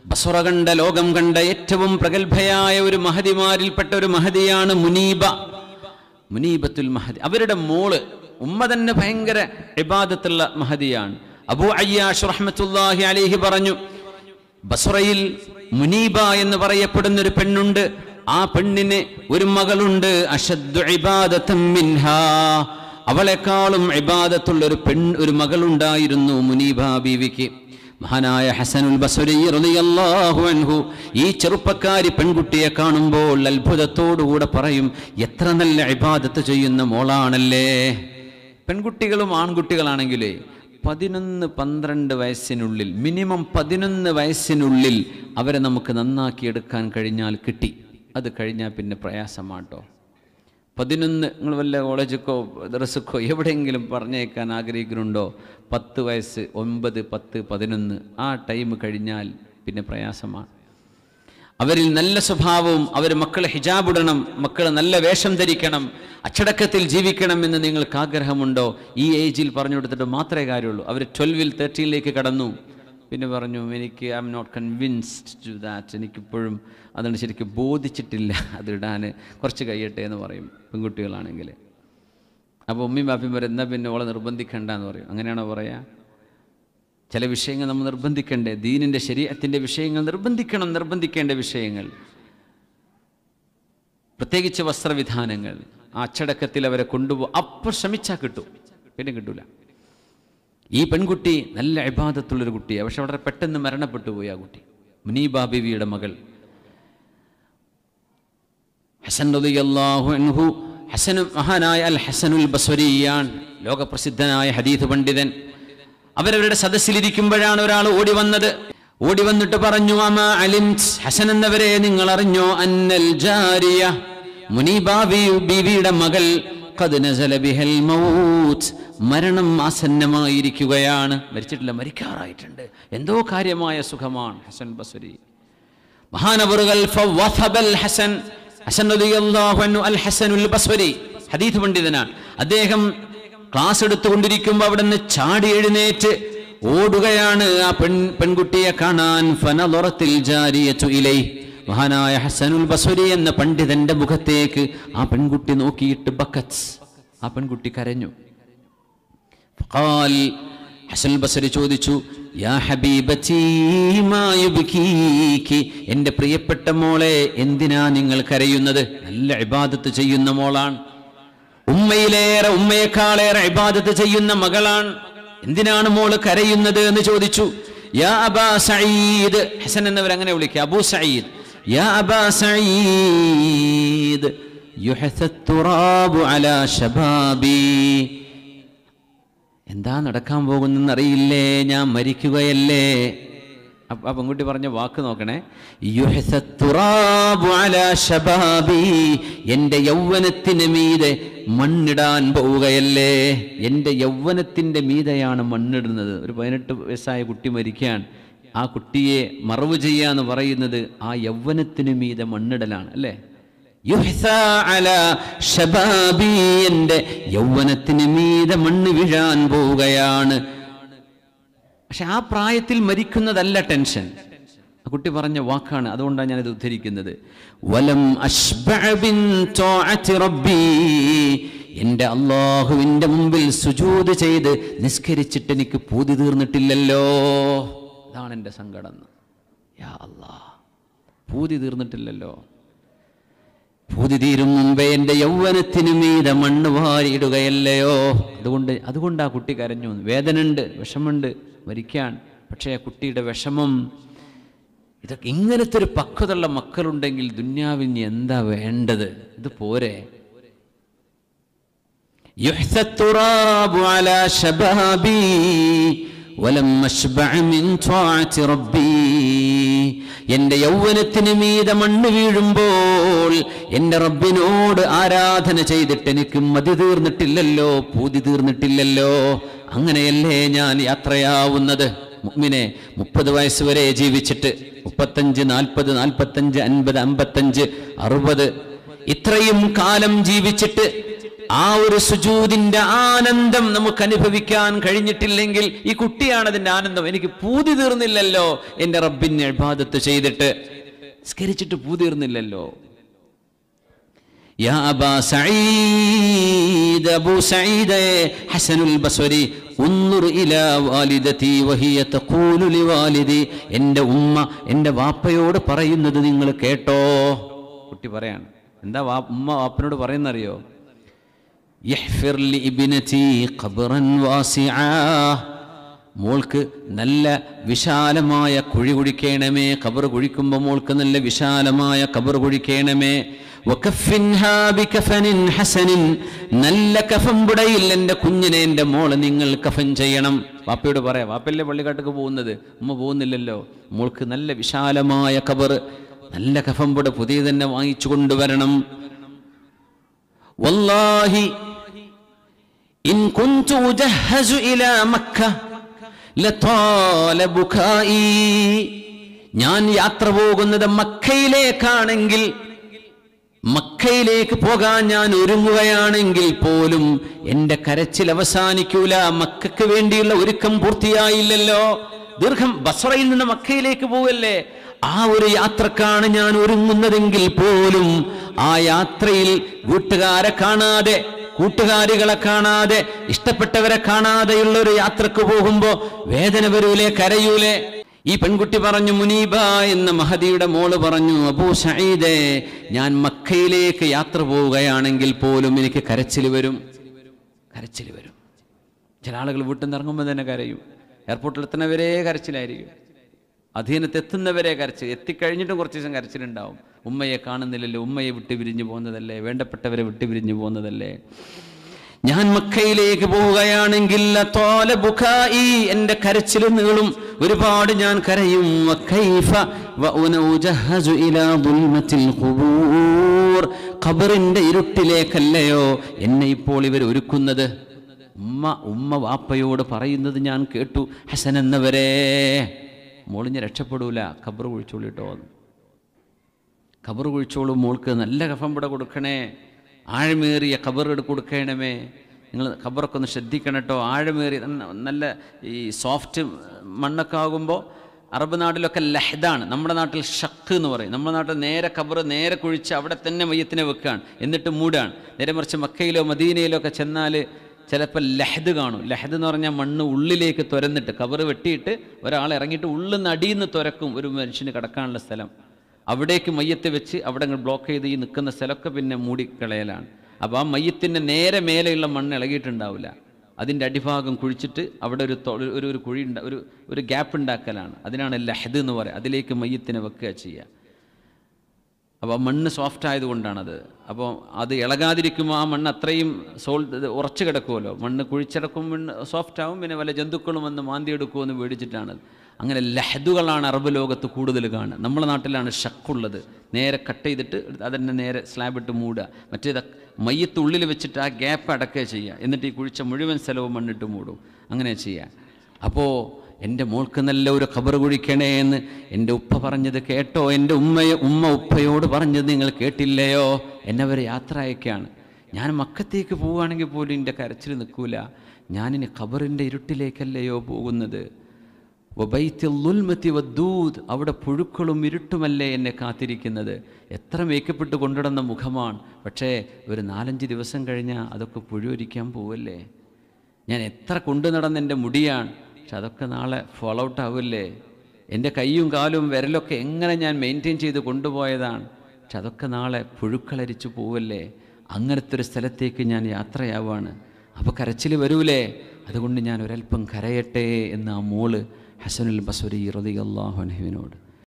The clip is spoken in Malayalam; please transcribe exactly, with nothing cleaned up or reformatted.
ബസ്ര കണ്ട ലോകം കണ്ട ഏറ്റവും പ്രഗത്ഭയായ ഒരു മഹദിമാരിൽപ്പെട്ട ഒരു മഹദിയാണ് മുനീബ, മുനീബത്തുൽ മഹദി. അവരുടെ മോള് ഉമ്മ തന്നെ ഭയങ്കര ഇബാദത്തുള്ള മഹദിയാണ്. അബൂ അയ്യാഷ് റഹ്മത്തുള്ളാഹി അലൈഹി പറഞ്ഞു, ബസ്രയിൽ മുനീബ എന്ന് പറയപ്പെടുന്ന ഒരു പെണ്ണുണ്ട്. ആ പെണ്ണിന് ഒരു മകളുണ്ട്. അശദ്ദു ഇബാദതൻ മിൻഹാ, അവളെക്കാളും ഇബാദത്തുള്ള ഒരു പെൺ ഒരു മകളുണ്ടായിരുന്നു മുനീബ ബീവിക്ക്. മഹാനായ ഹസനുൽ ബസ്രി റളിയല്ലാഹു അൻഹു ഈ ചെറുപ്പക്കാരി പെൺകുട്ടിയെ കാണുമ്പോൾ അത്ഭുതത്തോടുകൂടെ പറയും, എത്ര നല്ല ഇബാദത്ത് ചെയ്യുന്ന മോളാണല്ലേ. പെൺകുട്ടികളും ആൺകുട്ടികളാണെങ്കിലേ പതിനൊന്ന് പന്ത്രണ്ട് വയസ്സിനുള്ളിൽ, മിനിമം പതിനൊന്ന് വയസ്സിനുള്ളിൽ അവരെ നമുക്ക് നന്നാക്കിയെടുക്കാൻ കഴിഞ്ഞാൽ കിട്ടി. അത് കഴിഞ്ഞാൽ പിന്നെ പ്രയാസമാട്ടോ. പതിനൊന്ന് നിങ്ങൾ വല്ല കോളേജൊക്കോ ദർസക്കോ എവിടെയെങ്കിലും പറഞ്ഞേക്കാൻ ആഗ്രഹിക്കുന്നുണ്ടോ? പത്ത് വയസ്സ്, ഒൻപത്, പത്ത്, പതിനൊന്ന് ആ ടൈം കഴിഞ്ഞാൽ പിന്നെ പ്രയാസമാണ്. അവരിൽ നല്ല സ്വഭാവവും, അവർ മക്കൾ ഹിജാബ് ഇടണം, മക്കൾ നല്ല വേഷം ധരിക്കണം, അച്ചടക്കത്തിൽ ജീവിക്കണം എന്ന് നിങ്ങൾക്ക് ആഗ്രഹമുണ്ടോ? ഈ ഏജിൽ പറഞ്ഞു കൊടുത്തിട്ട് മാത്രമേ കാര്യമുള്ളൂ. അവർ ട്വൽവിൽ തേർട്ടീനിലേക്ക് കടന്നു. പിന്നെ പറഞ്ഞു, എനിക്ക് I'm not convinced to that, എനിക്കിപ്പോഴും അതുകൊണ്ട് ശരിക്കും ബോധിച്ചിട്ടില്ല അതിടാൻ, കുറച്ച് കഴിയട്ടെ എന്ന് പറയും പെൺകുട്ടികളാണെങ്കിൽ. അപ്പോൾ ഉമ്മയും ബാപ്പയും പറയും, എന്നാൽ പിന്നെ ഓളെ നിർബന്ധിക്കണ്ട എന്ന് പറയും. അങ്ങനെയാണോ പറയാ? ചില വിഷയങ്ങൾ നമ്മൾ നിർബന്ധിക്കണ്ടേ? ദീനിൻ്റെ ശരീഅത്തിൻ്റെ വിഷയങ്ങൾ നിർബന്ധിക്കണം, നിർബന്ധിക്കേണ്ട വിഷയങ്ങൾ, പ്രത്യേകിച്ച് വസ്ത്രവിധാനങ്ങൾ. ആ അച്ചടക്കത്തിൽ അവരെ കൊണ്ടുപോ അപ്പോൾ ശ്രമിച്ചാൽ കിട്ടും, പിന്നെ കിട്ടൂല. ഈ പെൺകുട്ടി നല്ല ഇബാദത്തുള്ളൊരു കുട്ടിയാണ്. പക്ഷെ വളരെ പെട്ടെന്ന് മരണപ്പെട്ടു പോയി ആ കുട്ടി, മുനീബ ബീവിയുടെ മകൾ. ഹസൻ റളിയല്ലാഹു അൻഹു, ഹസൻ മഹാനായ അൽ ഹസനുൽ ബസ്രിയാണ്, ലോകപ്രസിദ്ധനായ ഹദീസ് പണ്ഡിതൻ. അവരവരുടെ സദസ്സിലിരിക്കുമ്പോഴാണ് ഒരാൾ ഓടി വന്നത്. ഓടി വന്നിട്ട് പറഞ്ഞു, അമാ അലിംത്, ഹസൻ എന്നവരെ നിങ്ങൾ അറിഞ്ഞോ, അന്നൽ ജാരിയ, മുനീബ ബീവിയുടെ മകൾ, ഖദ് നസല ബിഹൽ മൗത്ത്, മരണം ആസന്നമായിരിക്കുകയാണ്. മരിച്ചിട്ടില്ല, മരിക്കാറായിട്ടുണ്ട്, എന്തോ കാര്യമായ സുഖമാണ്. ഹസൻ ബസ്രി മഹാനവറുകൾ ഫവഥബൽ ഹസൻ, ഹസൻ റളിയല്ലാഹു അൻഹു അൽ ഹസനുൽ ബസ്രി ഹദീസ് പണ്ഡിതനാണ്. അദ്ദേഹം ക്ലാസ് എടുത്തുകൊണ്ടിരിക്കുമ്പോൾ അവിടെ നിന്ന് ചാടി എഴുന്നേറ്റ് ഓടുകയാണ് ആ പെൺ പെൺകുട്ടിയെ കാണാൻ. ഫനളറത്തിൽ ജാരിയതു ഇലൈ, മഹാനായ ഹസനുൽ ബസ്രി എന്ന പണ്ഡിതന്റെ മുഖത്തേക്ക് ആ പെൺകുട്ടി നോക്കിയിട്ട് ബക്കത്ത്, ആ പെൺകുട്ടി കരഞ്ഞു. ഫഖാൽ, ഹസനുൽ ബസ്രി ചോദിച്ചു, യാ ഹബീബതി മാ യുബ്കീകി, എൻ്റെ പ്രിയപ്പെട്ട മോളെ എന്തിനാ നിങ്ങൾ കരയുന്നത്? നല്ല ഇബാദത്ത് ചെയ്യുന്ന മോളാണ്, ഉമ്മയിലേറെ ഉമ്മയെക്കാളേറെ ഇബാദത്ത് ചെയ്യുന്ന മകളാണ്, എന്തിനാണ് മോള് കരയുന്നത് എന്ന് ചോദിച്ചു. യാ അബാ സഈദ്, ഹസൻ എന്നവർ അങ്ങനെ വിളിക്കുക, അബൂ സഈദ്, യാ അബാ സഈദ് യുഹസത്തുറാബു അലാ ശബാബി, എന്താ നടക്കാൻ പോകുന്നെന്ന് അറിയില്ലേ, ഞാൻ മരിക്കുകയല്ലേ. ആ പെൺകുട്ടി പറഞ്ഞ വാക്ക് നോക്കണേ, യുഹസത്തുറാബു അലാ ശബാബി, എൻ്റെ യൗവനത്തിന് മീതെ മണ്ണിടാൻ പോവുകയല്ലേ. എൻ്റെ യൗവനത്തിൻ്റെ മീതെയാണ് മണ്ണിടുന്നത്. ഒരു പതിനെട്ട് വയസ്സായ കുട്ടി മരിക്കാൻ, ആ കുട്ടിയെ മറവ് ചെയ്യാന്ന് പറയുന്നത് ആ യൗവനത്തിന് മീതെ മണ്ണിടലാണ് അല്ലേ. യുഹ്സാ അലാ ശബാബി, എൻ്റെ യൗവനത്തിന് മീതെ മണ്ണ് വീഴാൻ പോവുകയാണ്. പക്ഷെ ആ പ്രായത്തിൽ മരിക്കുന്നതല്ല ടെൻഷൻ. ആ കുട്ടി പറഞ്ഞ വാക്കാണ്, അതുകൊണ്ടാണ് ഞാനിത് ഉദ്ധരിക്കുന്നത്. വലം അശ്ബഅ ബിൻ ത്വാഅത്തി റബ്ബി, എൻ്റെ അല്ലാഹുവിൻ്റെ മുമ്പിൽ സുജൂദ് ചെയ്ത് നിസ്കരിച്ചിട്ട് എനിക്ക് പൂതി തീർന്നിട്ടില്ലല്ലോ. ഇതാണ് എൻ്റെ സങ്കടം. യാ അല്ലാഹ്, പൂതി തീർന്നിട്ടില്ലല്ലോ. പൂതി തീരും മുമ്പേ എൻ്റെ യൗവനത്തിന് മീതെ മണ്ണ് വാരിയിടുകയല്ലയോ. അതുകൊണ്ട് അതുകൊണ്ട് ആ കുട്ടി കരഞ്ഞു. വേദനയുണ്ട്, വിഷമുണ്ട്, മരിക്കാൻ. പക്ഷേ ആ കുട്ടിയുടെ വിഷമം, ഇതൊക്കെ ഇങ്ങനത്തെ ഒരു പക്വതയുള്ള മക്കളുണ്ടെങ്കിൽ ദുന്യാവിന് എന്താ വേണ്ടത്? ഇത് പോരെ. യുഹ്സത്തുറാബു അലാ ശബാബി വലം അശ്ബഅ മിൻ ത്വാഅത്തി റബ്ബി, എൻ്റെ യൗവനത്തിന് മീതെ മണ്ണ് വീഴുമ്പോൾ എൻ്റെ റബ്ബിനോട് ആരാധന ചെയ്തിട്ട് എനിക്ക് മതി തീർന്നിട്ടില്ലല്ലോ, പൂതി തീർന്നിട്ടില്ലല്ലോ. അങ്ങനെയല്ലേ ഞാൻ യാത്രയാവുന്നത്. മുഅ്മിനെ, മുപ്പത് വയസ്സ് വരെ ജീവിച്ചിട്ട് മുപ്പത്തഞ്ച്, നാൽപ്പത്, നാൽപ്പത്തഞ്ച്, അൻപത്, അമ്പത്തഞ്ച്, അറുപത്, ഇത്രയും കാലം ജീവിച്ചിട്ട് ആ ഒരു സുജൂദിന്റെ ആനന്ദം നമുക്ക് അനുഭവിക്കാൻ കഴിഞ്ഞിട്ടില്ലെങ്കിൽ ഈ കുട്ടിയാണ് അതിന്റെ ആനന്ദം. എനിക്ക് പൂതി തീർന്നില്ലല്ലോ എന്റെ റബ്ബിനെ ഇബാദത്ത് ചെയ്തിട്ട്, സ്കരിച്ചിട്ട് പൂതി തീർന്നില്ലല്ലോ. യാ അബാ സഈദ്, അബൂ സഈദ് ഹസനുൽ ബസ്രി, ഉൻദുർ ഇലാ വാലിദതി വഹിയ തഖൂലു ലിവാലിദി, എൻ്റെ ഉമ്മ എൻ്റെ വാപ്പയോട് പറയുന്നത് നിങ്ങൾ കേട്ടോ. കുട്ടി പറയാണ്, എന്താ വാ ഉമ്മ വാപ്പനോട് പറയുന്നറിയോ? യഹ്ഫിർ ലി ഇബ്നതി ഖബ്റൻ വാസിആ, മോൾക്ക് നല്ല വിശാലമായ കുഴി കുഴിക്കണമേ. ഖബർ കുഴിക്കുമ്പോൾ മോൾക്ക് നല്ല വിശാലമായ ഖബർ കുഴിക്കണമേ. വകഫിൻഹാ ബികഫനിൻ ഹസനിൻ, നല്ല കഫൻ പുടയിൽ എൻ്റെ കുഞ്ഞിനെ എൻ്റെ മോളെ നിങ്ങൾ കഫൻ ചെയ്യണം. വാപ്പയോട് പറയാം, വാപ്പയല്ലേ പള്ളിക്കാട്ടേക്ക് പോകുന്നത്, ഉമ്മ പോകുന്നില്ലല്ലോ. മോൾക്ക് നല്ല വിശാലമായ ഖബർ, നല്ല കഫൻ പുട പുതിയ തന്നെ വാങ്ങിച്ചു കൊണ്ടുവരണം. വല്ലാഹി ഇൻ കുൻതു ഉജഹ്ഹസു ഇലാ മക്ക ലതാല ബുകായി, ഞാൻ യാത്ര പോകുന്നത് മക്കയിലേക്കാണെങ്കിൽ, മക്കയിലേക്ക് പോകാൻ ഞാൻ ഒരുങ്ങുകയാണെങ്കിൽ പോലും എൻ്റെ കരച്ചിൽ അവസാനിക്കൂല. മക്കയ്ക്ക് വേണ്ടിയുള്ള ഒരുക്കം പൂർത്തിയായില്ലല്ലോ. ദീർഘം ബസ്രയിൽ നിന്ന് മക്കയിലേക്ക് പോവല്ലേ, ആ ഒരു യാത്രക്കാണ് ഞാൻ ഒരുങ്ങുന്നതെങ്കിൽ പോലും ആ യാത്രയിൽ വീട്ടുകാരെ കാണാതെ, കൂട്ടുകാരികളെ കാണാതെ, ഇഷ്ടപ്പെട്ടവരെ കാണാതെയുള്ള ഒരു യാത്രക്ക് പോകുമ്പോ വേദന വരൂലേ, കരയൂലേ? ഈ പെൺകുട്ടി പറഞ്ഞു, മുനീബ എന്ന മഹദിയുടെ മോള് പറഞ്ഞു, അബൂ സഈദേ, ഞാൻ മക്കയിലേക്ക് യാത്ര പോവുകയാണെങ്കിൽ പോലും എനിക്ക് കരച്ചിൽ വരും, കരച്ചിൽ വരും. ചില ആളുകൾ വീട്ടിൽ നിന്ന് ഇറങ്ങുമ്പോൾ തന്നെ കരയും. എയർപോർട്ടിൽ എത്തുന്നവരെ കരച്ചിലായിരിക്കും, അധീനത്ത് എത്തുന്നവരെ കരച്ചിൽ, എത്തിക്കഴിഞ്ഞിട്ടും കുറച്ച് ദിവസം കരച്ചിലുണ്ടാവും. ഉമ്മയെ കാണുന്നില്ലല്ലോ, ഉമ്മയെ വിട്ട് പിരിഞ്ഞു പോകുന്നതല്ലേ, വേണ്ടപ്പെട്ടവരെ വിട്ട് പിരിഞ്ഞു പോകുന്നതല്ലേ. ഞാൻ മക്കയിലേക്ക് പോവുകയാണെങ്കിൽ എൻ്റെ കരച്ചിൽ നീളും, ഒരുപാട് ഞാൻ കരയും. ഖബറിന്റെ ഇരുട്ടിലേക്കല്ലയോ എന്നെ ഇപ്പോൾ ഇവർ ഒരുക്കുന്നത്. ഉമ്മ ഉമ്മ വാപ്പയോട് പറയുന്നത് ഞാൻ കേട്ടു, ഹസൻ എന്നവരെ, മോളിഞ്ഞ് രക്ഷപ്പെടൂല, ഖബർ കുഴിച്ചോളിട്ടോ, ഖബർ കുഴിച്ചോളൂ, മോൾക്ക് നല്ല കഫംപട കൊടുക്കണേ, ആഴമേറിയ ഖബർ കൊടുക്കണമേ. നിങ്ങൾ ഖബറൊക്കെ ഒന്ന് ശ്രദ്ധിക്കണം കേട്ടോ. ആഴമേറിയ നല്ല ഈ സോഫ്റ്റ് മണ്ണൊക്കെ ആകുമ്പോൾ, അറബ് നാട്ടിലൊക്കെ ലഹ്ദാണ്, നമ്മുടെ നാട്ടിൽ ഷക്ക് എന്ന് പറയും. നമ്മുടെ നാട്ടിൽ നേരെ ഖബർ നേരെ കുഴിച്ച് അവിടെ തന്നെ മയ്യത്തിനെ വെക്കുകയാണ്, എന്നിട്ട് മൂടാണ്. നേരെ മറിച്ച് മക്കയിലോ മദീനയിലോ ഒക്കെ ചെന്നാൽ ചിലപ്പോൾ ലഹദ് കാണും. ലഹദ് എന്ന് പറഞ്ഞാൽ മണ്ണ് ഉള്ളിലേക്ക് തുരന്നിട്ട്, ഖബർ വെട്ടിയിട്ട് ഒരാൾ ഇറങ്ങിയിട്ട് ഉള്ളിൽ നിന്ന് അടിയിൽ നിന്ന് തുരക്കും ഒരു മനുഷ്യന് കിടക്കാനുള്ള സ്ഥലം. അവിടേക്ക് മയ്യത്ത് വെച്ച് അവിടെ ബ്ലോക്ക് ചെയ്ത് ഈ നിൽക്കുന്ന സ്ഥലമൊക്കെ പിന്നെ മൂടിക്കളയലാണ്. അപ്പോൾ ആ മയ്യത്തിൻ്റെ നേരെ മേലെയുള്ള മണ്ണ് ഇളകിയിട്ടുണ്ടാവില്ല, അതിൻ്റെ അടിഭാഗം കുഴിച്ചിട്ട് അവിടെ ഒരു ഒരു ഒരു കുഴി ഉണ്ടാ ഒരു ഒരു ഗ്യാപ്പ് ഉണ്ടാക്കലാണ്. അതിനാണ് ലഹദ് എന്ന് പറയുക. അതിലേക്ക് മയ്യത്തിനെ വെക്കുക ചെയ്യുക. അപ്പോൾ മണ്ണ് സോഫ്റ്റ് ആയതുകൊണ്ടാണത്. അപ്പോൾ അത് ഇളകാതിരിക്കുമ്പോൾ ആ മണ്ണ് അത്രയും സോൾ ഉറച്ചു കിടക്കുമല്ലോ. മണ്ണ് കുഴിച്ചിടക്കും മണ്ണ് സോഫ്റ്റ് ആവും, പിന്നെ വല്ല ജന്തുക്കളും വന്ന് മാന്തി എടുക്കുമെന്ന് പേടിച്ചിട്ടാണത്. അങ്ങനെ ലഹദുകളാണ് അറബ് ലോകത്ത് കൂടുതൽ കാണുക. നമ്മുടെ നാട്ടിലാണ് ഷക്കുള്ളത്, നേരെ കട്ട് ചെയ്തിട്ട് അതന്നെ നേരെ സ്ലാബിട്ട് മൂടുക. മറ്റേത് മയ്യത്ത് ഉള്ളിൽ വെച്ചിട്ട് ആ ഗ്യാപ്പ് അടക്കുക ചെയ്യുക, എന്നിട്ട് ഈ കുഴിച്ച മുഴുവൻ സ്ഥലവും മണ്ണിട്ട് മൂടും, അങ്ങനെ ചെയ്യുക. അപ്പോൾ എൻ്റെ മോൾക്ക് നല്ല ഒരു ഖബർ കുഴിക്കണേ എന്ന് എൻ്റെ ഉപ്പ പറഞ്ഞത് കേട്ടോ? എൻ്റെ ഉമ്മയെ ഉമ്മ ഉപ്പയോട് പറഞ്ഞത് നിങ്ങൾ കേട്ടില്ലയോ? എന്നെ അവർ യാത്ര അയക്കുകയാണ്. ഞാൻ മക്കത്തേക്ക് പോവുകയാണെങ്കിൽ പോലും എൻ്റെ കരച്ചിൽ നിൽക്കൂല. ഞാനിനി ഖബറിൻ്റെ ഇരുട്ടിലേക്കല്ലയോ പോകുന്നത്. വബൈത്തുൽമുൽമത്തി വദ്ദൂദ്, അവിടെ പുഴുക്കളും ഇരുട്ടുമല്ലേ എന്നെ കാത്തിരിക്കുന്നത്. എത്ര മേക്കപ്പെട്ട് കൊണ്ടിടുന്ന മുഖമാണ്, പക്ഷേ ഒരു നാലഞ്ച് ദിവസം കഴിഞ്ഞാൽ അതൊക്കെ പുഴുവരിക്കാൻ പോവല്ലേ. ഞാൻ എത്ര കൊണ്ടു നടന്ന എൻ്റെ മുടിയാണ്, പക്ഷെ അതൊക്കെ നാളെ ഫോളോ ഔട്ട് ആവില്ലേ. എൻ്റെ കൈയും കാലും വിരലൊക്കെ എങ്ങനെ ഞാൻ മെയിൻറ്റെയിൻ ചെയ്ത് കൊണ്ടുപോയതാണ്, പക്ഷെ അതൊക്കെ നാളെ പുഴുക്കളരിച്ചു പോവല്ലേ. അങ്ങനത്തെ ഒരു സ്ഥലത്തേക്ക് ഞാൻ യാത്രയാവാണ്. അപ്പോൾ കരച്ചിൽ വരൂലേ? അതുകൊണ്ട് ഞാൻ ഒരൽപ്പം കരയട്ടെ എന്ന് ആ മോള് ഹസനുൽ ബസ്രി റളിയല്ലാഹു അൻഹുവിനോട്